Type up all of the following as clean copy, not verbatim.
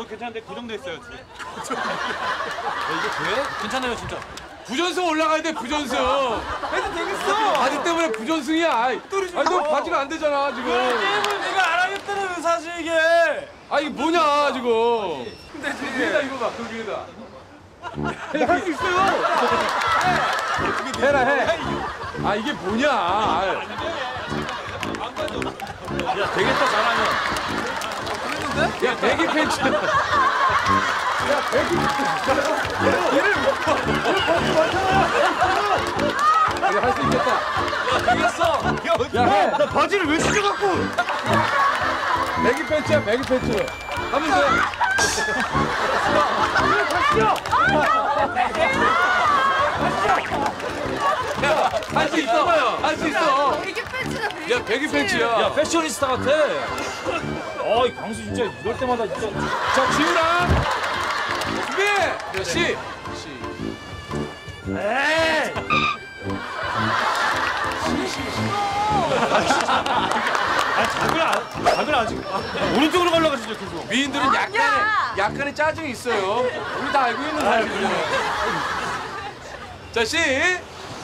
괜찮은데 고정됐어요 지금. 이게 돼? 괜찮아요 진짜. 부전승 올라가야 돼 부전승. 해도 되겠어. 바지 때문에 부전승이야. 아니 너 바지가 안 되잖아 지금. 게임을 내가 안 하겠다는 사실 이게. 아 이게 뭐냐 지금. 근데 지금 위에다 이거 봐 그 위에다. 할 수 있어요. 해라 해. 아 이게 뭐냐. 야 되겠다 잘하면. 야 배기 팬츠. 야 배기 팬츠. 할 수 있겠다. 되겠어. 야 해. 나 바지를 왜 찢어갖고. 배기 팬츠야 배기 팬츠. 하면서 해. 할 수 있어. 할 수 있어. 되게 팬츠다. 야 배기 팬츠야. 야 패셔니스타 같아. 이 광수 진짜 이럴 때마다 진짜. 자 지우랑 준비. 자 시. 에이. 작을 아직 오른쪽으로 가려고 하시죠 계속. 미인들은 약간의 짜증이 있어요. 우리 다 알고 있는 사실이에요. 자 시작.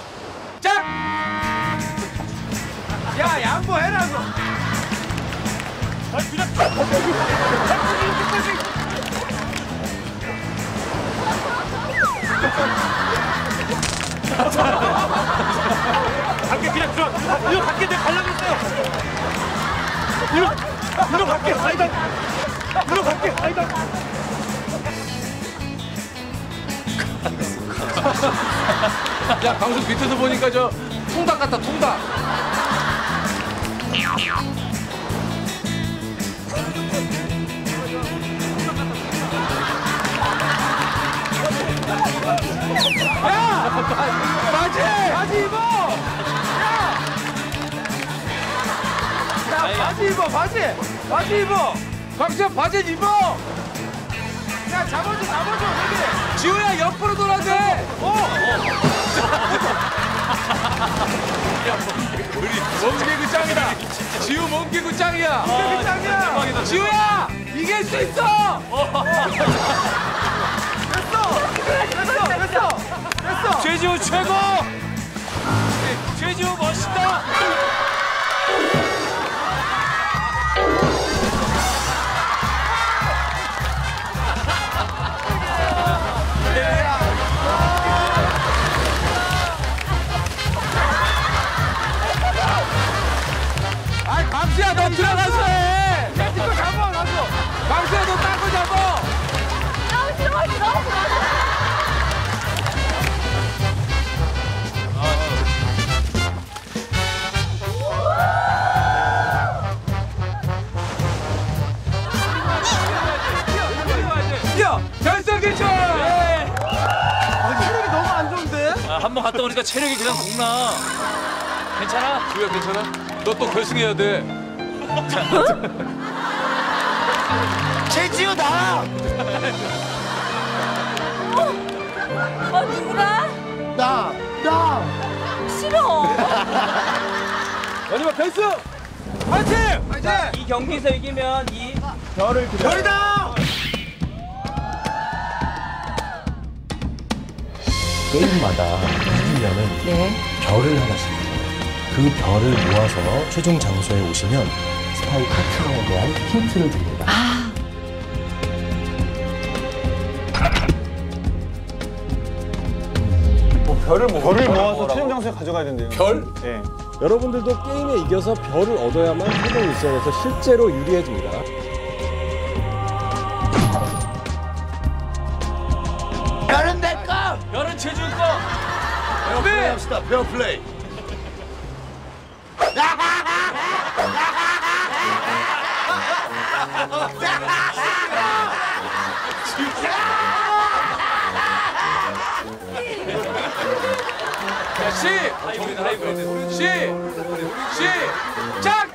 야 양보해라고. 밖에 그냥 들어. 이거 밖에 내가 가려고 했어요. 이거 밖에 아니다. 이거 밖에 아니다. 야 방송 밑에서 보니까 저 통닭 같다 통닭. 바지 입어. 야 바지 입어 바지 입어. 박지현 바지 입어. 야 잡아줘 되게. 지우야 옆으로 돌아야 돼. 몸개구 짱이다. 지우 몸개구 짱이야. 되게 짱이야. 지우야 이길 수 있어. 됐어. 최지우 최고. 최지우 멋있다. 아이 광수야 너 들어가서 해. 이거 잡아 가서. 광수야 너 딴 거 잡아. 너무 싫어. 뛰어 결승 진출. 체력이 너무 안 좋은데? 한 번 갔다 오니까 체력이 그냥 녹나. 괜찮아? 지우야 괜찮아? 너 또 결승해야 돼. 최지우다. 누구나? 나. 싫어. 마지막 결승. 파이팅! 이 경기에서 이기면 이 별을 드려. 별이다! 게임마다 이기면은 별을 하나씩 줘요. 그 별을 모아서 최종 장소에 오시면 스파이 파트너에 대한 힌트를 드립니다. 별을 모아서 최종 장소에 가져가야 된대요. 별? 네. 여러분들도 게임에 이겨서 별을 얻어야만 최종 미션에서 실제로 유리해집니다. 별은 최지우 거. 합시다. 별 플레이. 자, 시작!